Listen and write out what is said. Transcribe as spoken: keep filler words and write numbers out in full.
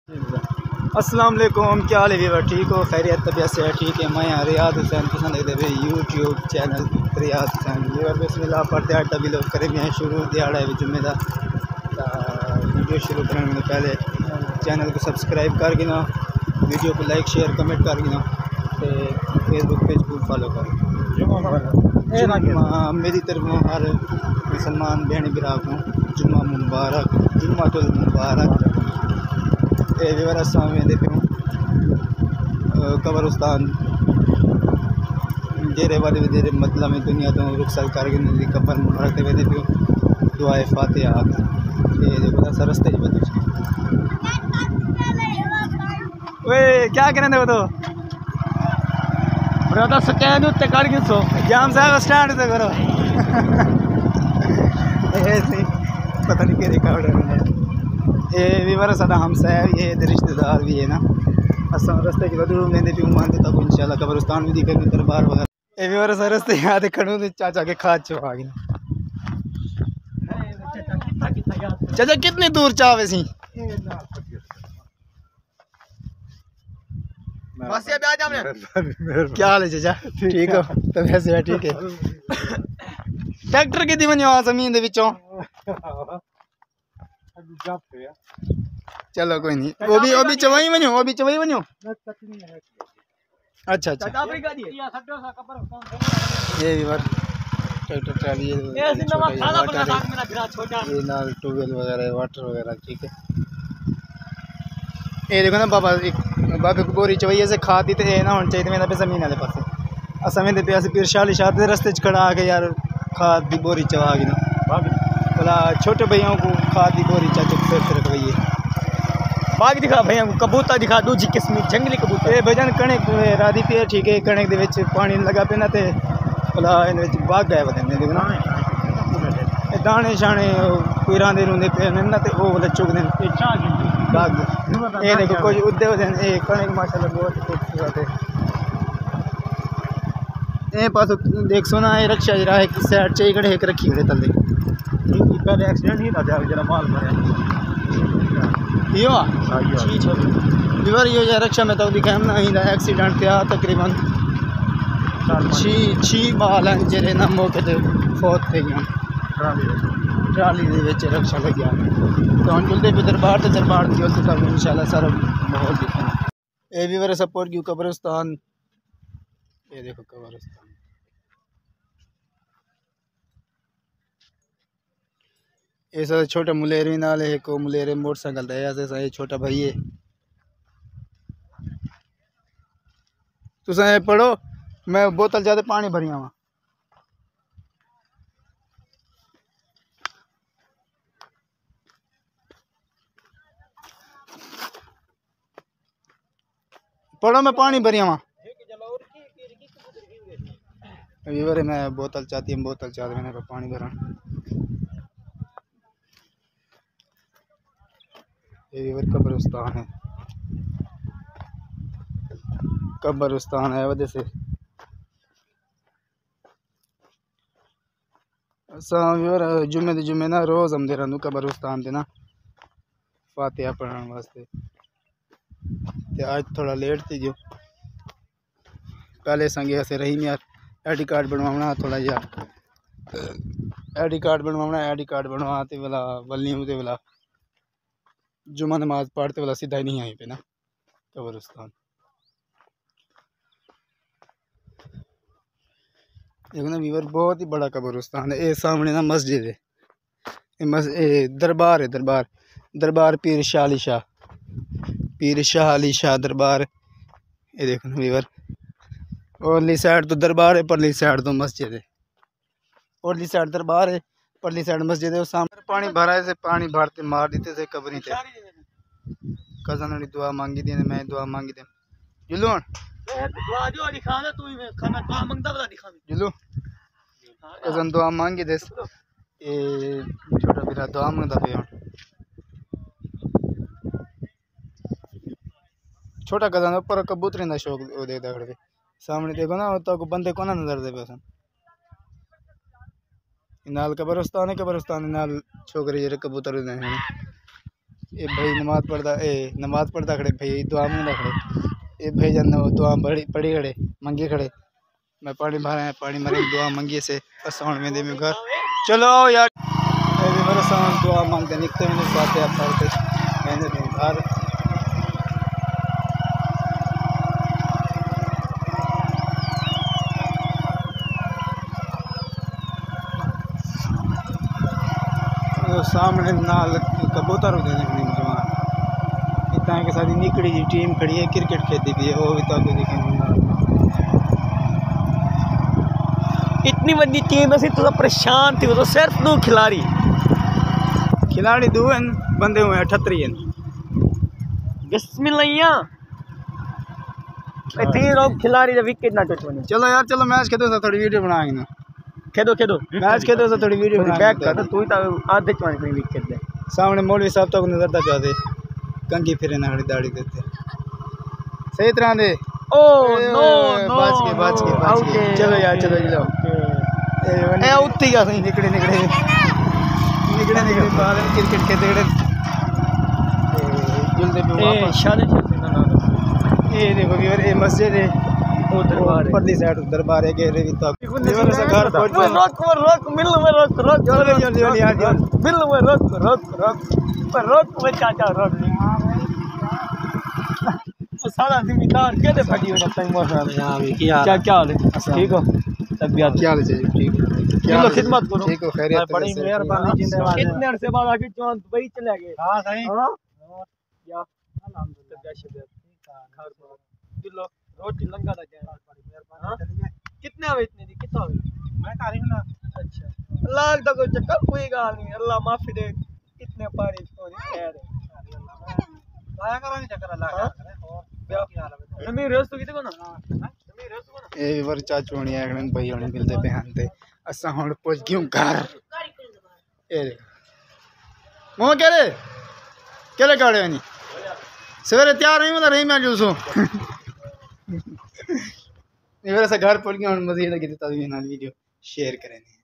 अस्सलाम वालेकुम, क्या हाल है व्यूअर? ठीक हो? खैरियत? तबीयत से ठीक है? मैं रियाद हुसैन पसंद है YouTube channel Riyad Hussain viewer बिस्मिल्लाह पढ़ते हैं तभी लोग करेंगे शुरू दिहाड़ा है जुम्मेदार वीडियो शुरू करने में पहले चैनल को सब्सक्राइब कर गिना, वीडियो को लाइक शेयर कमेंट कर गिना, तो फेसबुक पेज को फॉलो कर मेरी तरफ हर मुसलमान बहन बिरा को जुम्मा मुबारक, जुम्मातुल मुबारक। व्यूअर अस्सलाम देखते हूँ कब्रिस्तान जेरे वाले जेरे मतलब में दुनिया तो रुखसत करके नदी कब्र मुबारक वे देखते दुआए फातिहा ये देखो ना सरस्ते ही बदल ओए क्या करें दे वो तो ब्रदर स्टैंड उत्ते कर गिसो जाम साहब स्टैंड से करो ऐसे पता नहीं के रिकॉर्ड है ये व्यूअर साडा हमसाया भी है रिश्तेदार भी है ना अस रस्ते की बदलू लेंदे पियूं मानते तक इंशाल्लाह कब्रिस्तान भी दिखेंगे दरबार वगैरह ये व्यूअर सा रस्ते याद खड़ू तो चाचा के खाद चो आ गया। चाचा कितनी दूर चावे सी क्या हाल है चाचा? ठीक हो? तो वैसे ठीक है। ट्रैक्टर की दी वनो जमीन दे विचों चलो कोई नहीं वो भी वो भी चवाई वनो वो भी चवाई वनो अच्छा अच्छा ये भी बात ट्रैक्टर ट्राली ये नाल ट्यूबवेल वगैरह वाटर वगैरह ठीक है। ये देखो ना बाबा एक बाबे को बोरी चवैये से खा दी तो ये ना होना चाहिए मेरा पे जमीन वाले पास असा में पे पीर शाली शाद रस्ते च खड़ा आ के यार खाद दी बोरी चवा गई ना बोला छोटे भैया को खाद दी बोरी चाचू फिर फिर रखवाइए बाग दिखा भैया को कबूतर दिखा दूजी किस्म जंगली कबूतर ये भजन कणक राधी पे ठीक है कणक दे विच पानी लगा पे ना ते बोला इन विच बाग गए बदन देखो ना दाने शाने पीरां दे रुंदे पे ना ते ओ बोले चुगदे बाग ये देखो कुछ उद्दे होते हैं ये कणक माशाल्लाह बहुत खूबसूरत है। ये पास देख सोना ये रक्षा जरा एक साइड च इकड़े एक रखी खड़े तले पहले एक्सीडेंट ही था जरा माल भरे यो ठीक है व्यूअर यो या रक्षा में तो दिखाया ना ही एक्सीडेंट था तकरीबन छी छी माल हैं जेरे ना मौके ते फौत थे गए ट्राली दे विच रक्षा लग गया तो हम जुलते पे दरबार ते दरबार दी उस सब इंशाल्लाह सारा माहौल दिखाना। ए व्यूअर सपोर्ट क्यों कब्रिस्तान ये देखो कब्रिस्तान ऐसा छोटा मुलेर भी नाल है को मुलेर मोटरसाइकिल दे ऐसा ये छोटा भाई है तुसा पढ़ो मैं बोतल ज्यादा पानी भरी आवा पढ़ो मैं पानी भरी आवा व्यूअर मैं बोतल चाहती हूँ बोतल चाहती मैंने पानी भरा ये व्यूअर कब्रिस्तान है कब्रिस्तान है वजह से व्यूअर जुम्मे दे जुम्मे ना रोज़ हम दे रहूँ कब्रिस्तान ते ना फातिहा पढ़ने वास्ते ते आज थोड़ा लेट थी जो पहले संगे ऐसे रही यार आई डी कार्ड बनवाना थोड़ा यार आई डी कार्ड बनवाना आई डी कार्ड बनवाते वाला वली होते वाला जुम्मा नमाज पढ़ते वाला सीधा ही नहीं आई पे ना कब्रिस्तान देखो ना व्यूअर बहुत ही बड़ा कब्रिस्तान है। ये सामने ना मस्जिद है ये मस ए, दरबार है दरबार दरबार पीर शाह अली शाह पीर शाह अली शाह दरबार ये देखो ना व्यूअर ओरली साइड तो दरबार है परली साइड तो मस्जिद है ओरली साइड दरबार है परली साइड मस्जिद है सामने पानी भरा है से पानी भरते मार देते थे कब्री थे कज़न ने दुआ मांगी थी मैं दुआ मांगी थी जुलू दुआ जो दिखाना तू ही खाना दुआ मांगता वाला दिखा जुलू कज़न दुआ मांगी दे ए छोटा बिरा दुआ मांगता पे छोटा कज़न ऊपर कबूतर का शौक वो देखता खड़े सामने देखो ना तो बंदे को ना नजर दे पे नाल कब्रिस्तान है कब्रिस्तान नाल छोकरे जरे कबूतर ने ये भाई नमाज पढ़ता ए नमाज पढ़ता खड़े भाई दुआ में खड़े ये भाई जन दुआ बड़ी पड़ी खड़े मंगी खड़े मैं पानी भरा पानी मरे दुआ मंगी से साउंड में दे में घर चलो यार मेरे साउंड दुआ मांगते निकते मैंने बातें आप पढ़ते मैंने घर सामने नाल कबूतर होते हैं जवान इतना के साथ निकड़ी जी टीम खड़ी है क्रिकेट खेलती थी वो भी तो इतनी बड़ी टीम ऐसी तो परेशान थी वो तो सिर्फ दो खिलाड़ी खिलाड़ी दो हैं बंदे हुए अठहत्तर हैं बिस्मिल्लाह तीन लोग खिलाड़ी जब विकेट ना टचवाने चलो यार चलो मैच खेलो तो थोड़ी वीडियो बनाएंगे ना खेदो खेदो मैच खेलो तो थोड़ी वीडियो बैक कर तू ही तो आधे चवाने कोई विकेट दे सामने मौलवी साहब तक नजर ता प्यादे कंगी फिरे ना खड़ी दाढ़ी देते सही तरह दे ओ नो नो बच के बच के बच के चलो यार चलो चलो ए उठी गया सही निकले निकले निकले निकले बाहर क्रिकेट खेलते खड़े जुलते पे वापस शादी चलते ना ना ये देखो व्यूअर ये मस्जिद है ओ दरबार ऊपर दी साइड दरबार है घेरे भी तो व्यूअर से घर पहुंच गए रोक रोक मिल में रोक रोक जल्दी जल्दी जल्दी यार जल्दी मिल में रोक रोक रोक पर रोक में चाचा रोक सारा जिम्मेदार केदे फटी हो तक मौसम यहां भी क्या क्या क्या हाल है ठीक हो तबीयत क्या हाल है ठीक क्या खिदमत करो ठीक हो खैरियत बड़ी मेहरबानी जिंदाबाद कितने अरसे बाद आके जवान दुबई चले गए हां सही हां या अल्हम्दुलिल्लाह दिलो रोटी लंगा दा जाए बड़ी मेहरबानी चलिए कितने आवे इतने दी कितना आवे मैं तारीफ ना अच्छा अल्लाह का कोई चक्कर कोई गाल नहीं अल्लाह माफी दे कितने पारी तो खैर लाया करो नहीं चक्कर अल्लाह का करे और क्या हाल है जमीन रेस तो किते को ना जमीन रेस को ना ए वर चाचू होनी आखन भाई होनी मिलते पे हांते असा हुन पहुंच गयो घर ए मो करे केले काड़े नहीं सवेरे तैयार नहीं मतलब रही मैं जूसो ये मेरे से घर पहुंच गया और मजीद की तस्वीर वीडियो शेयर करें।